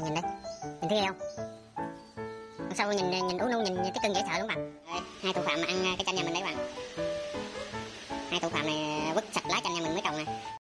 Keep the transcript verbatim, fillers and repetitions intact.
Nhìn đây, nhìn thấy ghê không? Sau nhìn nhìn ú nu nhìn cái cưng dễ sợ đúng không bạn? Hai thủ phạm mà ăn cái chanh nhà mình đấy bạn.